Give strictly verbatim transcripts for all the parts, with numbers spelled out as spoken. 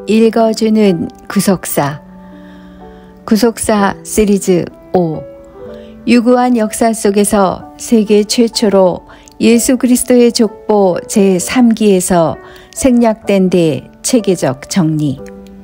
읽어주는 구속사 구속사 시리즈 오. 유구한 역사 속에서 세계 최초로 예수 그리스도의 족보 제삼 기에서 생략된 데 체계적 정리.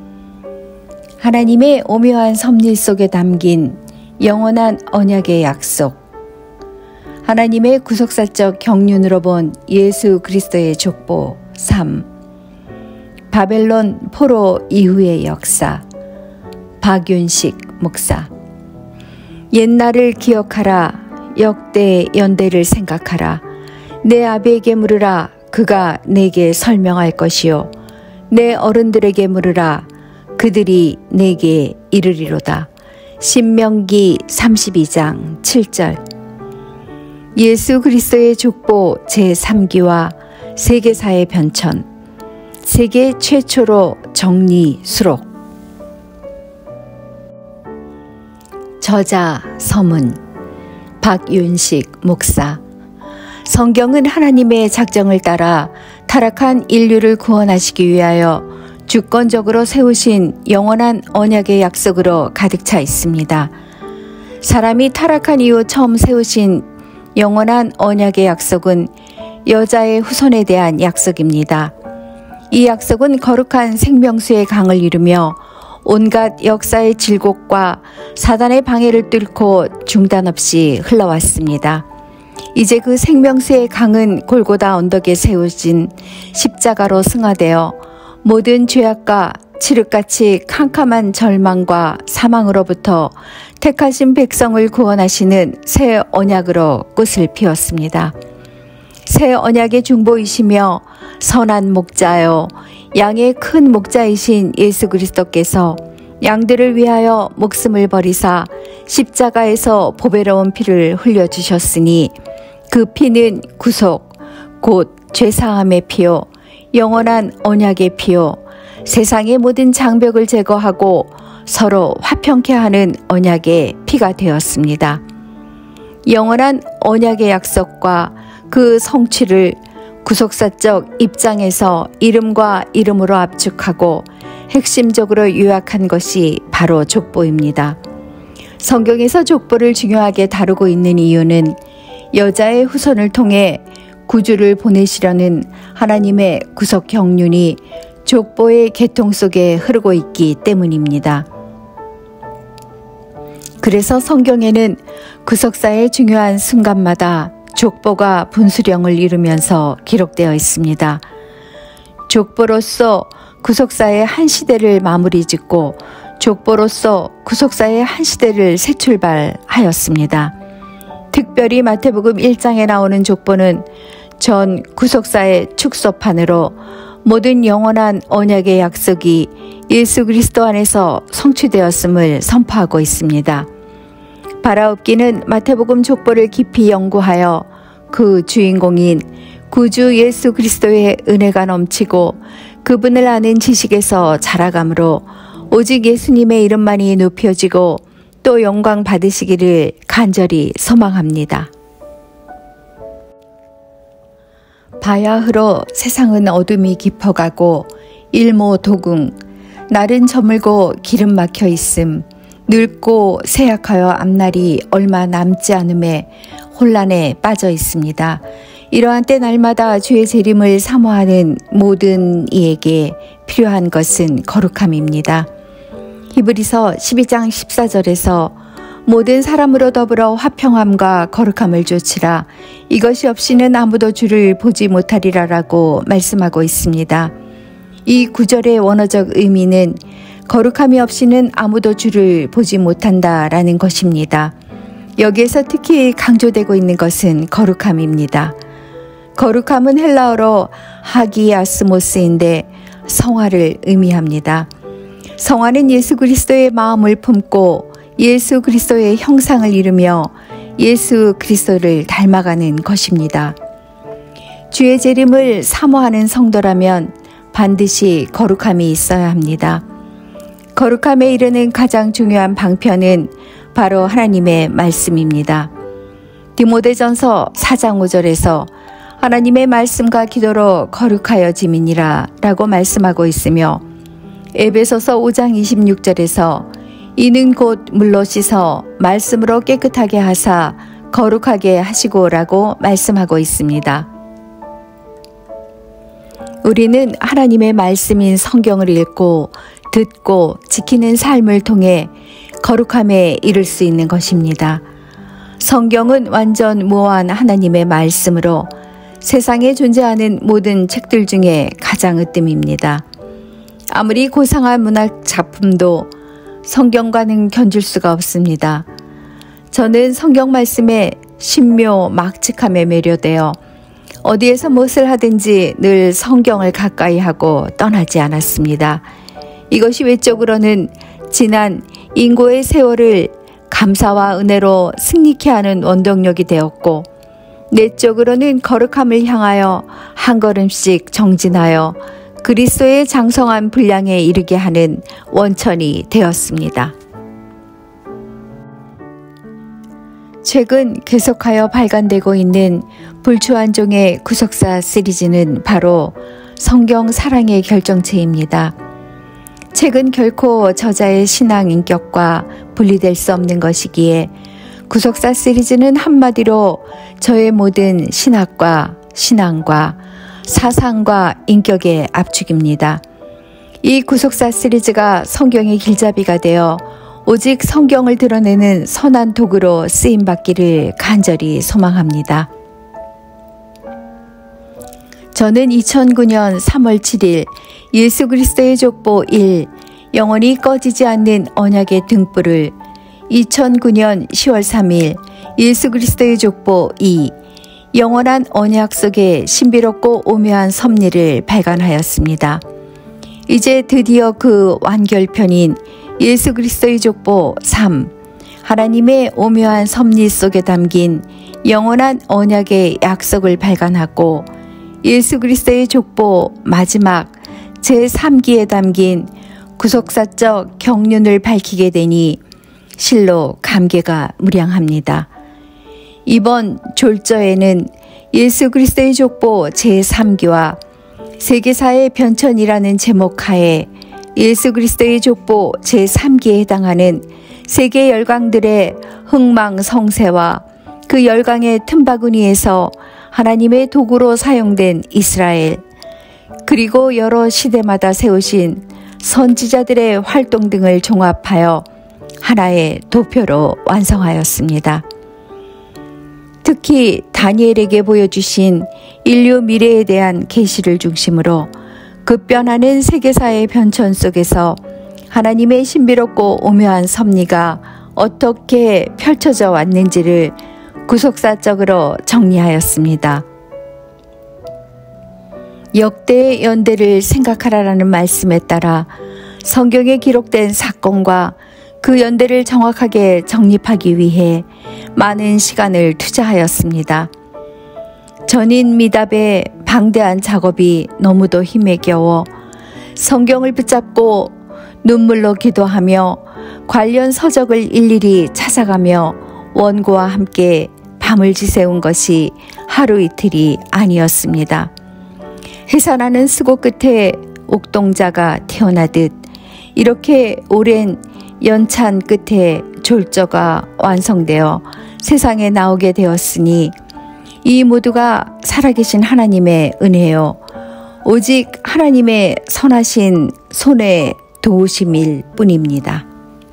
하나님의 오묘한 섭리 속에 담긴 영원한 언약의 약속. 하나님의 구속사적 경륜으로 본 예수 그리스도의 족보 삼. 바벨론 포로 이후의 역사. 박윤식 목사. 옛날을 기억하라. 역대 연대를 생각하라. 내 아비에게 물으라. 그가 내게 설명할 것이요. 내 어른들에게 물으라. 그들이 내게 이르리로다. 신명기 삼십이 장 칠 절. 예수 그리스도의 족보 제삼 기와 세계사의 변천. 세계 최초로 정리 수록. 저자 서문 박윤식 목사. 성경은 하나님의 작정을 따라 타락한 인류를 구원하시기 위하여 주권적으로 세우신 영원한 언약의 약속으로 가득 차 있습니다. 사람이 타락한 이후 처음 세우신 영원한 언약의 약속은 여자의 후손에 대한 약속입니다. 이 약속은 거룩한 생명수의 강을 이루며 온갖 역사의 질곡과 사단의 방해를 뚫고 중단 없이 흘러왔습니다. 이제 그 생명수의 강은 골고다 언덕에 세워진 십자가로 승화되어 모든 죄악과 칠흑같이 캄캄한 절망과 사망으로부터 택하신 백성을 구원하시는 새 언약으로 꽃을 피웠습니다. 새 언약의 중보이시며 선한 목자요 양의 큰 목자이신 예수 그리스도께서 양들을 위하여 목숨을 버리사 십자가에서 보배로운 피를 흘려주셨으니 그 피는 구속, 곧 죄사함의 피요 영원한 언약의 피요 세상의 모든 장벽을 제거하고 서로 화평케 하는 언약의 피가 되었습니다. 영원한 언약의 약속과 그 성취를 구속사적 입장에서 이름과 이름으로 압축하고 핵심적으로 요약한 것이 바로 족보입니다. 성경에서 족보를 중요하게 다루고 있는 이유는 여자의 후손을 통해 구주를 보내시려는 하나님의 구속 경륜이 족보의 계통 속에 흐르고 있기 때문입니다. 그래서 성경에는 구속사의 중요한 순간마다 족보가 분수령을 이루면서 기록되어 있습니다. 족보로서 구속사의 한 시대를 마무리 짓고 족보로서 구속사의 한 시대를 새 출발하였습니다. 특별히 마태복음 일 장에 나오는 족보는 전 구속사의 축소판으로 모든 영원한 언약의 약속이 예수 그리스도 안에서 성취되었음을 선포하고 있습니다. 바라옵기는 마태복음 족보를 깊이 연구하여 그 주인공인 구주 예수 그리스도의 은혜가 넘치고 그분을 아는 지식에서 자라감으로 오직 예수님의 이름만이 높여지고 또 영광 받으시기를 간절히 소망합니다. 바야흐로 세상은 어둠이 깊어가고 일모도궁 날은 저물고 기름 막혀 있음 늙고 쇠약하여 앞날이 얼마 남지 않음에 혼란에 빠져 있습니다. 이러한 때 날마다 주의 재림을 사모하는 모든 이에게 필요한 것은 거룩함입니다. 히브리서 십이 장 십사 절에서 모든 사람으로 더불어 화평함과 거룩함을 좇으라. 이것이 없이는 아무도 주를 보지 못하리라라고 말씀하고 있습니다. 이 구절의 원어적 의미는 거룩함이 없이는 아무도 주를 보지 못한다라는 것입니다. 여기에서 특히 강조되고 있는 것은 거룩함입니다. 거룩함은 헬라어로 하기아스모스인데 성화를 의미합니다. 성화는 예수 그리스도의 마음을 품고 예수 그리스도의 형상을 이루며 예수 그리스도를 닮아가는 것입니다. 주의 재림을 사모하는 성도라면 반드시 거룩함이 있어야 합니다. 거룩함에 이르는 가장 중요한 방편은 바로 하나님의 말씀입니다. 디모데전서 사 장 오 절에서 하나님의 말씀과 기도로 거룩하여짐이니라 라고 말씀하고 있으며 에베소서 오 장 이십육 절에서 이는 곧 물로 씻어 말씀으로 깨끗하게 하사 거룩하게 하시고라고 말씀하고 있습니다. 우리는 하나님의 말씀인 성경을 읽고 듣고 지키는 삶을 통해 거룩함에 이를 수 있는 것입니다. 성경은 완전 무한 하나님의 말씀으로 세상에 존재하는 모든 책들 중에 가장 으뜸입니다. 아무리 고상한 문학 작품도 성경과는 견줄 수가 없습니다. 저는 성경 말씀에 신묘 막직함에 매료되어 어디에서 무엇을 하든지 늘 성경을 가까이 하고 떠나지 않았습니다. 이것이 외적으로는 지난 인고의 세월을 감사와 은혜로 승리케 하는 원동력이 되었고, 내적으로는 거룩함을 향하여 한 걸음씩 정진하여 그리스도의 장성한 분량에 이르게 하는 원천이 되었습니다. 최근 계속하여 발간되고 있는 불추한종의 구속사 시리즈는 바로 성경 사랑의 결정체입니다. 책은 결코 저자의 신앙 인격과 분리될 수 없는 것이기에 구속사 시리즈는 한마디로 저의 모든 신학과 신앙과 사상과 인격의 압축입니다. 이 구속사 시리즈가 성경의 길잡이가 되어 오직 성경을 드러내는 선한 도구로 쓰임받기를 간절히 소망합니다. 저는 이천구 년 삼월 칠일 예수 그리스도의 족보 일, 영원히 꺼지지 않는 언약의 등불을, 이천구 년 시월 삼일 예수 그리스도의 족보 이, 영원한 언약 속의 신비롭고 오묘한 섭리를 발간하였습니다. 이제 드디어 그 완결편인 예수 그리스도의 족보 삼, 하나님의 오묘한 섭리 속에 담긴 영원한 언약의 약속을 발간하고 예수 그리스도의 족보 마지막 제삼 기에 담긴 구속사적 경륜을 밝히게 되니 실로 감개가 무량합니다. 이번 졸저에는 예수 그리스도의 족보 제삼 기와 세계사의 변천이라는 제목 하에 예수 그리스도의 족보 제삼 기에 해당하는 세계 열강들의 흥망성쇠와 그 열강의 틈바구니에서 하나님의 도구로 사용된 이스라엘, 그리고 여러 시대마다 세우신 선지자들의 활동 등을 종합하여 하나의 도표로 완성하였습니다. 특히 다니엘에게 보여주신 인류 미래에 대한 계시를 중심으로 급변하는 세계사의 변천 속에서 하나님의 신비롭고 오묘한 섭리가 어떻게 펼쳐져 왔는지를 구속사적으로 정리하였습니다. 역대의 연대를 생각하라라는 말씀에 따라 성경에 기록된 사건과 그 연대를 정확하게 정립하기 위해 많은 시간을 투자하였습니다. 전인 미답의 방대한 작업이 너무도 힘에 겨워 성경을 붙잡고 눈물로 기도하며 관련 서적을 일일이 찾아가며 원고와 함께 밤을 지새운 것이 하루 이틀이 아니었습니다. 해산하는 수고 끝에 옥동자가 태어나듯 이렇게 오랜 연찬 끝에 졸저가 완성되어 세상에 나오게 되었으니 이 모두가 살아계신 하나님의 은혜요, 오직 하나님의 선하신 손의 도우심일 뿐입니다.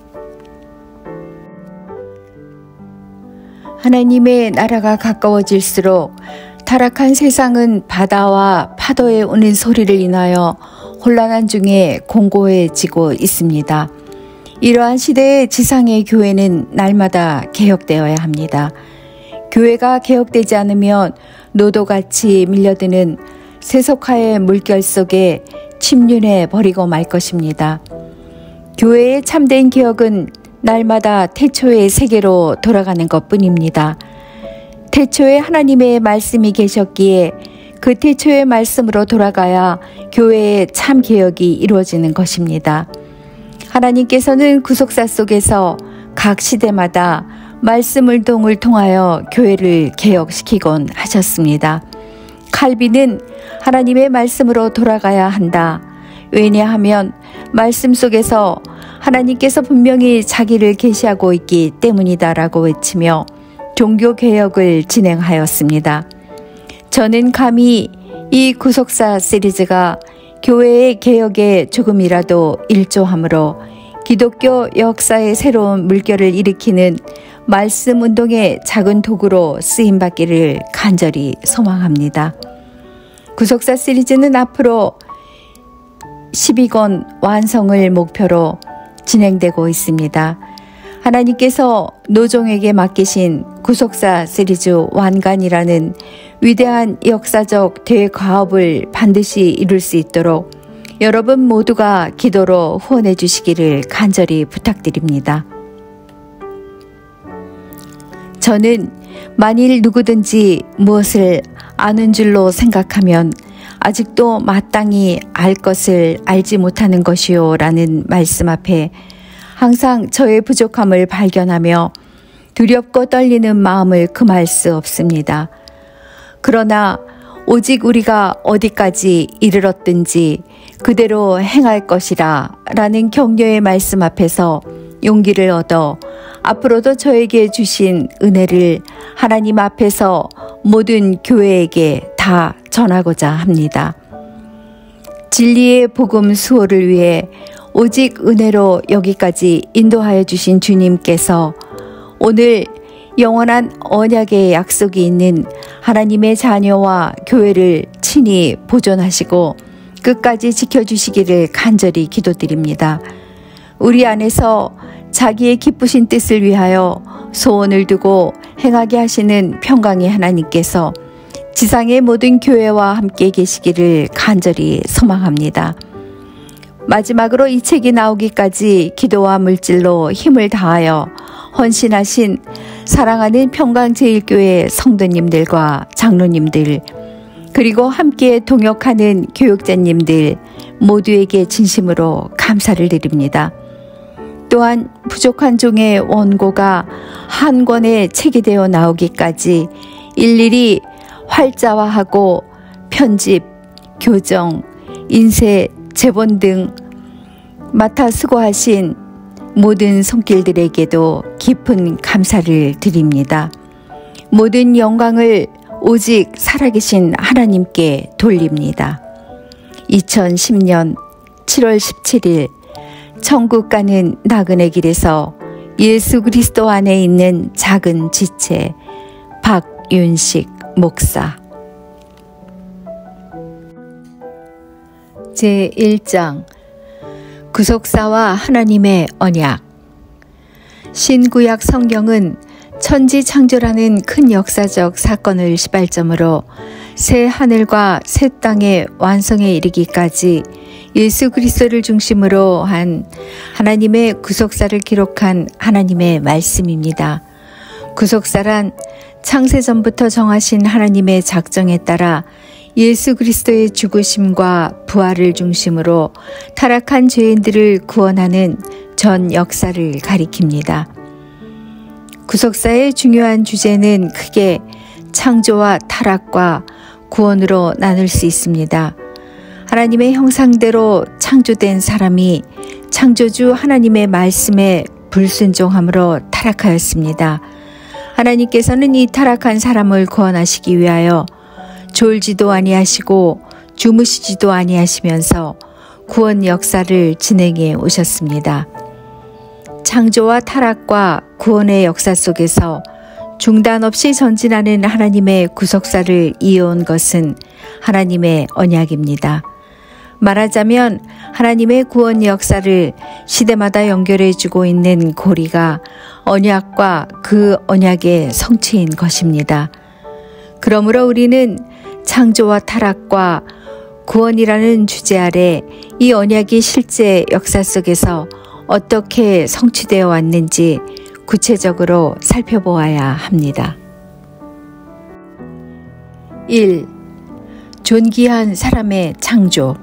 하나님의 나라가 가까워질수록 타락한 세상은 바다와 파도에 오는 소리를 인하여 혼란한 중에 공고해지고 있습니다. 이러한 시대의 지상의 교회는 날마다 개혁되어야 합니다. 교회가 개혁되지 않으면 노도같이 밀려드는 세속화의 물결 속에 침륜해 버리고 말 것입니다. 교회의 참된 개혁은 날마다 태초의 세계로 돌아가는 것뿐입니다. 태초에 하나님의 말씀이 계셨기에 그 태초의 말씀으로 돌아가야 교회의 참 개혁이 이루어지는 것입니다. 하나님께서는 구속사 속에서 각 시대마다 말씀을 동을 통하여 교회를 개혁시키곤 하셨습니다. 칼빈은 하나님의 말씀으로 돌아가야 한다. 왜냐하면 말씀 속에서 하나님께서 분명히 자기를 계시하고 있기 때문이다라고 외치며 종교개혁을 진행하였습니다. 저는 감히 이 구속사 시리즈가 교회의 개혁에 조금이라도 일조함으로 기독교 역사의 새로운 물결을 일으키는 말씀 운동의 작은 도구로 쓰임받기를 간절히 소망합니다. 구속사 시리즈는 앞으로 십이 권 완성을 목표로 진행되고 있습니다. 하나님께서 노종에게 맡기신 구속사 시리즈 완간이라는 위대한 역사적 대과업을 반드시 이룰 수 있도록 여러분 모두가 기도로 후원해 주시기를 간절히 부탁드립니다. 저는 만일 누구든지 무엇을 아는 줄로 생각하면 아직도 마땅히 알 것을 알지 못하는 것이요 라는 말씀 앞에 항상 저의 부족함을 발견하며 두렵고 떨리는 마음을 금할 수 없습니다. 그러나 오직 우리가 어디까지 이르렀든지 그대로 행할 것이라 라는 격려의 말씀 앞에서 용기를 얻어 앞으로도 저에게 주신 은혜를 하나님 앞에서 모든 교회에게 다 전하고자 합니다. 진리의 복음 수호를 위해 오직 은혜로 여기까지 인도하여 주신 주님께서 오늘 영원한 언약의 약속이 있는 하나님의 자녀와 교회를 친히 보존하시고 끝까지 지켜주시기를 간절히 기도드립니다. 우리 안에서 자기의 기쁘신 뜻을 위하여 소원을 두고 행하게 하시는 평강의 하나님께서 지상의 모든 교회와 함께 계시기를 간절히 소망합니다. 마지막으로 이 책이 나오기까지 기도와 물질로 힘을 다하여 헌신하신 사랑하는 평강제일교회 성도님들과 장로님들 그리고 함께 동역하는 교육자님들 모두에게 진심으로 감사를 드립니다. 또한 부족한 종의 원고가 한 권의 책이 되어 나오기까지 일일이 활자화하고 편집, 교정, 인쇄, 제본 등 맡아 수고하신 모든 손길들에게도 깊은 감사를 드립니다. 모든 영광을 오직 살아계신 하나님께 돌립니다. 이천십 년 칠월 십칠일 천국 가는 나그네 길에서 예수 그리스도 안에 있는 작은 지체 박윤식 목사. 제일 장 구속사와 하나님의 언약. 신구약 성경은 천지창조라는 큰 역사적 사건을 시발점으로 새 하늘과 새 땅의 완성에 이르기까지 예수 그리스도를 중심으로 한 하나님의 구속사를 기록한 하나님의 말씀입니다. 구속사란 창세전부터 정하신 하나님의 작정에 따라 예수 그리스도의 죽으심과 부활을 중심으로 타락한 죄인들을 구원하는 전 역사를 가리킵니다. 구속사의 중요한 주제는 크게 창조와 타락과 구원으로 나눌 수 있습니다. 하나님의 형상대로 창조된 사람이 창조주 하나님의 말씀에 불순종함으로 타락하였습니다. 하나님께서는 이 타락한 사람을 구원하시기 위하여 졸지도 아니하시고 주무시지도 아니하시면서 구원 역사를 진행해 오셨습니다. 창조와 타락과 구원의 역사 속에서 중단 없이 전진하는 하나님의 구속사를 이어온 것은 하나님의 언약입니다. 말하자면 하나님의 구원 역사를 시대마다 연결해주고 있는 고리가 언약과 그 언약의 성취인 것입니다. 그러므로 우리는 창조와 타락과 구원이라는 주제 아래 이 언약이 실제 역사 속에서 어떻게 성취되어 왔는지 구체적으로 살펴보아야 합니다. 일. 존귀한 사람의 창조.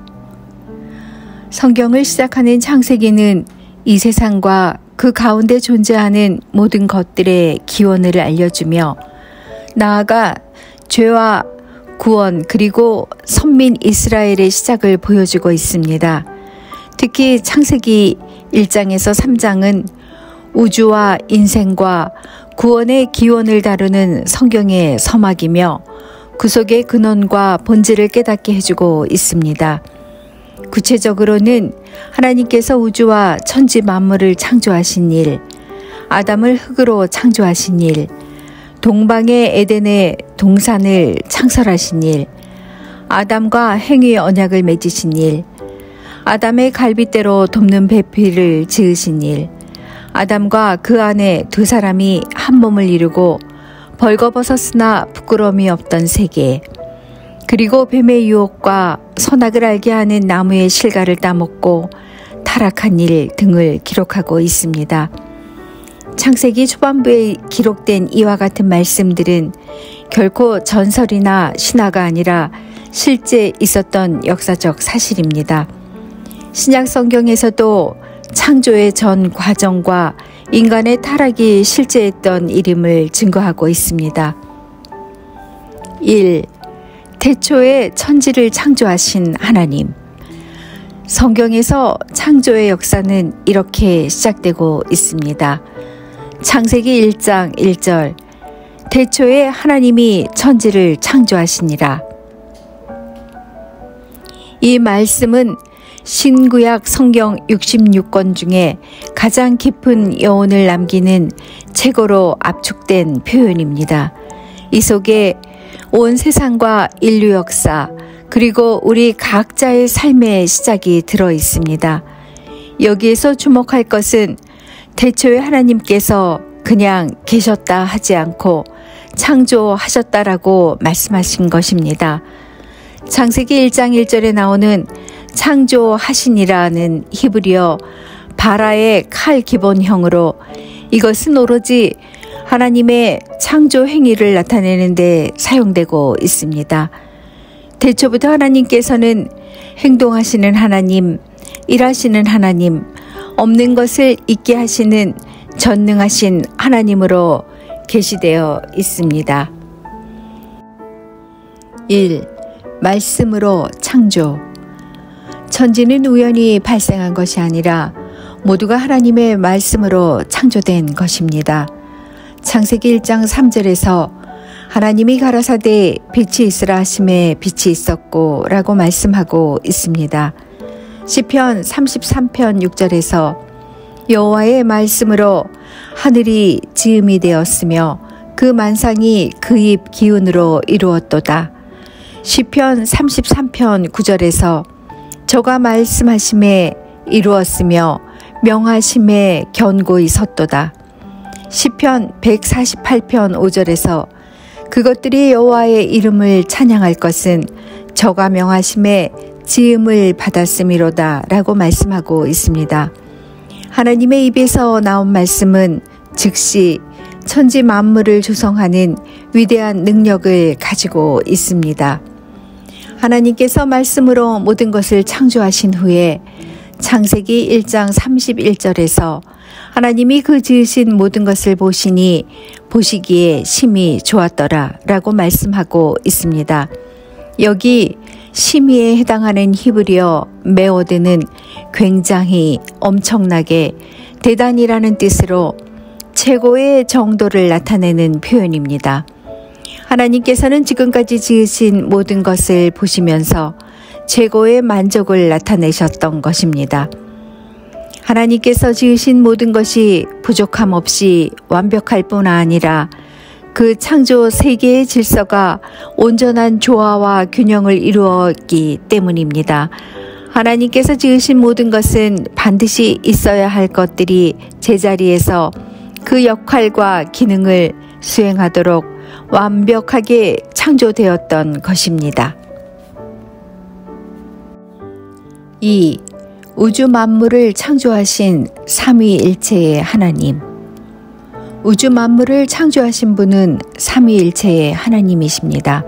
성경을 시작하는 창세기는 이 세상과 그 가운데 존재하는 모든 것들의 기원을 알려주며 나아가 죄와 구원 그리고 선민 이스라엘의 시작을 보여주고 있습니다. 특히 창세기 일 장에서 삼 장은 우주와 인생과 구원의 기원을 다루는 성경의 서막이며 구속의 근원과 본질을 깨닫게 해주고 있습니다. 구체적으로는 하나님께서 우주와 천지 만물을 창조하신 일, 아담을 흙으로 창조하신 일, 동방의 에덴의 동산을 창설하신 일, 아담과 행위의 언약을 맺으신 일, 아담의 갈빗대로 돕는 배필을 지으신 일, 아담과 그 안에 두 사람이 한 몸을 이루고 벌거벗었으나 부끄러움이 없던 세계, 그리고 뱀의 유혹과 선악을 알게 하는 나무의 실과를 따먹고 타락한 일 등을 기록하고 있습니다. 창세기 초반부에 기록된 이와 같은 말씀들은 결코 전설이나 신화가 아니라 실제 있었던 역사적 사실입니다. 신약 성경에서도 창조의 전 과정과 인간의 타락이 실제했던 일임을 증거하고 있습니다. 일. 태초에 천지를 창조하신 하나님. 성경에서 창조의 역사는 이렇게 시작되고 있습니다. 창세기 일 장 일 절. 태초에 하나님이 천지를 창조하시니라. 이 말씀은 신구약 성경 육십육 권 중에 가장 깊은 여운을 남기는 최고로 압축된 표현입니다. 이 속에 온 세상과 인류 역사, 그리고 우리 각자의 삶의 시작이 들어 있습니다. 여기에서 주목할 것은 태초에 하나님께서 그냥 계셨다 하지 않고 창조하셨다라고 말씀하신 것입니다. 창세기 일 장 일 절에 나오는 창조하시니라는 히브리어 바라의 칼 기본형으로 이것은 오로지 하나님의 창조 행위를 나타내는 데 사용되고 있습니다. 태초부터 하나님께서는 행동하시는 하나님, 일하시는 하나님, 없는 것을 있게 하시는 전능하신 하나님으로 계시되어 있습니다. 일. 말씀으로 창조. 천지는 우연히 발생한 것이 아니라 모두가 하나님의 말씀으로 창조된 것입니다. 창세기 일 장 삼 절에서 하나님이 가라사대 빛이 있으라 하심에 빛이 있었고 라고 말씀하고 있습니다. 시편 삼십삼 편 육 절에서 여호와의 말씀으로 하늘이 지음이 되었으며 그 만상이 그 입 기운으로 이루었도다. 시편 삼십삼 편 구 절에서 저가 말씀하심에 이루었으며 명하심에 견고히 섰도다. 시편 백사십팔 편 오 절에서 그것들이 여호와의 이름을 찬양할 것은 저가 명하심에 지음을 받았음이로다 라고 말씀하고 있습니다. 하나님의 입에서 나온 말씀은 즉시 천지 만물을 조성하는 위대한 능력을 가지고 있습니다. 하나님께서 말씀으로 모든 것을 창조하신 후에 창세기 일 장 삼십일 절에서 하나님이 그 지으신 모든 것을 보시니 보시기에 심히 좋았더라 라고 말씀하고 있습니다. 여기 심히에 해당하는 히브리어 메오드는 굉장히, 엄청나게, 대단이라는 뜻으로 최고의 정도를 나타내는 표현입니다. 하나님께서는 지금까지 지으신 모든 것을 보시면서 최고의 만족을 나타내셨던 것입니다. 하나님께서 지으신 모든 것이 부족함 없이 완벽할 뿐 아니라 그 창조 세계의 질서가 온전한 조화와 균형을 이루었기 때문입니다. 하나님께서 지으신 모든 것은 반드시 있어야 할 것들이 제자리에서 그 역할과 기능을 수행하도록 완벽하게 창조되었던 것입니다. 이. 우주 만물을 창조하신 삼위일체의 하나님. 우주 만물을 창조하신 분은 삼위일체의 하나님이십니다.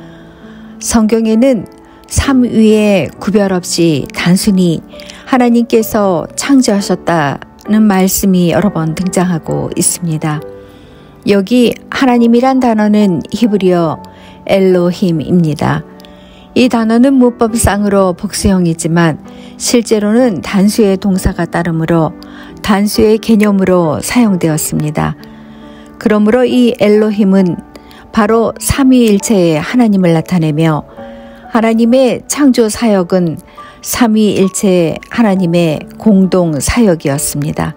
성경에는 삼위에 구별 없이 단순히 하나님께서 창조하셨다는 말씀이 여러 번 등장하고 있습니다. 여기 하나님이란 단어는 히브리어 엘로힘입니다. 이 단어는 문법상으로 복수형이지만 실제로는 단수의 동사가 따르므로 단수의 개념으로 사용되었습니다. 그러므로 이 엘로힘은 바로 삼위일체의 하나님을 나타내며 하나님의 창조 사역은 삼위일체 하나님의 공동 사역이었습니다.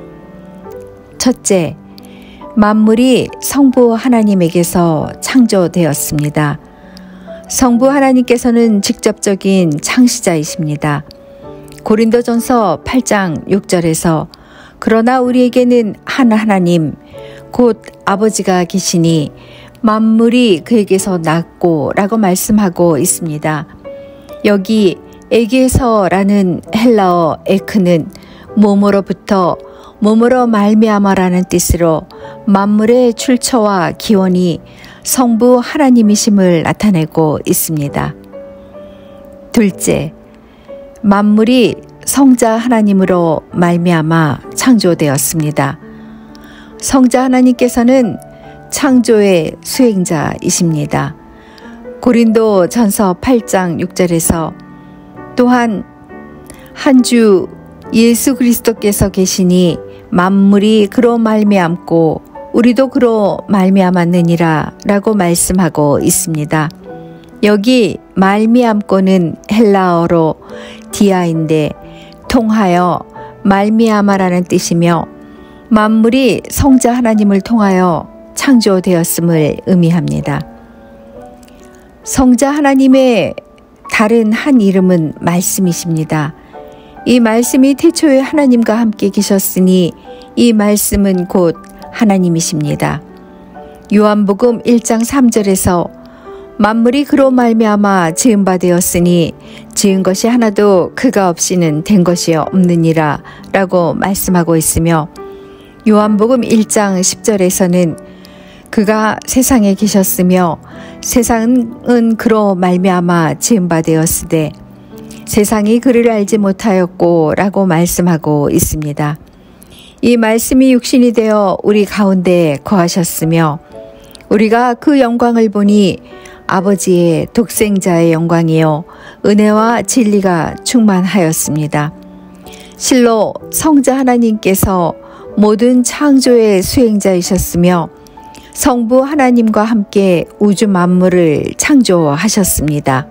첫째, 만물이 성부 하나님에게서 창조되었습니다. 성부 하나님께서는 직접적인 창시자이십니다. 고린도전서 팔 장 육 절에서 그러나 우리에게는 한 하나님 곧 아버지가 계시니 만물이 그에게서 났고 라고 말씀하고 있습니다. 여기 에게서라는 헬라어 에크는 몸으로부터 몸으로 말미암아라는 뜻으로 만물의 출처와 기원이 성부 하나님이심을 나타내고 있습니다. 둘째, 만물이 성자 하나님으로 말미암아 창조되었습니다. 성자 하나님께서는 창조의 수행자이십니다. 고린도전서 팔 장 육 절에서 또한 한 주 예수 그리스도께서 계시니 만물이 그로 말미암고 우리도 그로 말미암았느니라 라고 말씀하고 있습니다. 여기 말미암고는 헬라어로 디아인데 통하여 말미암아라는 뜻이며 만물이 성자 하나님을 통하여 창조되었음을 의미합니다. 성자 하나님의 다른 한 이름은 말씀이십니다. 이 말씀이 태초에 하나님과 함께 계셨으니 이 말씀은 곧 하나님이십니다. 요한복음 일 장 삼 절에서 만물이 그로 말미암아 지은 바 되었으니 지은 것이 하나도 그가 없이는 된 것이 없느니라 라고 말씀하고 있으며 요한복음 일 장 십 절에서는 그가 세상에 계셨으며 세상은 그로 말미암아 지은 바 되었으되 세상이 그를 알지 못하였고 라고 말씀하고 있습니다. 이 말씀이 육신이 되어 우리 가운데 거하셨으며 우리가 그 영광을 보니 아버지의 독생자의 영광이요 은혜와 진리가 충만하였습니다. 실로 성자 하나님께서 모든 창조의 수행자이셨으며 성부 하나님과 함께 우주 만물을 창조하셨습니다.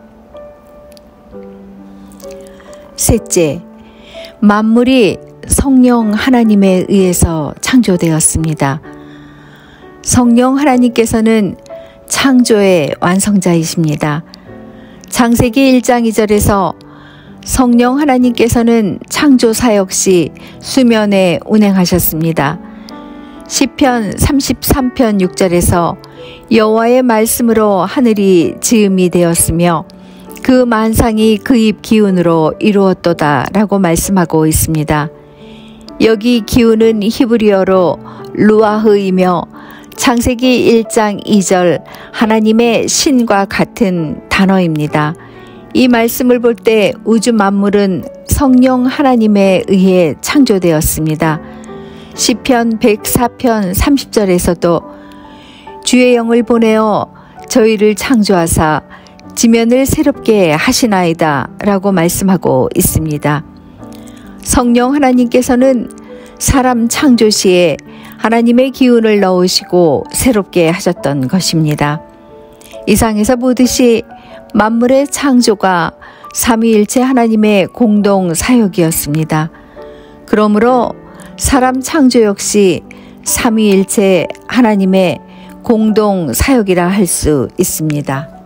셋째, 만물이 성령 하나님에 의해서 창조되었습니다. 성령 하나님께서는 창조의 완성자이십니다. 창세기 일 장 이 절에서 성령 하나님께서는 창조 사역 시 수면에 운행하셨습니다. 시편 삼십삼 편 육 절에서 여호와의 말씀으로 하늘이 지음이 되었으며 그 만상이 그 입 기운으로 이루었도다 라고 말씀하고 있습니다. 여기 기운은 히브리어로 루아흐이며 창세기 일 장 이 절 하나님의 신과 같은 단어입니다. 이 말씀을 볼 때 우주 만물은 성령 하나님에 의해 창조되었습니다. 시편 백사 편 삼십 절에서도 주의 영을 보내어 저희를 창조하사 지면을 새롭게 하시나이다 라고 말씀하고 있습니다. 성령 하나님께서는 사람 창조 시에 하나님의 기운을 넣으시고 새롭게 하셨던 것입니다. 이상에서 보듯이 만물의 창조가 삼위일체 하나님의 공동 사역이었습니다. 그러므로 사람 창조 역시 삼위일체 하나님의 공동 사역이라 할 수 있습니다.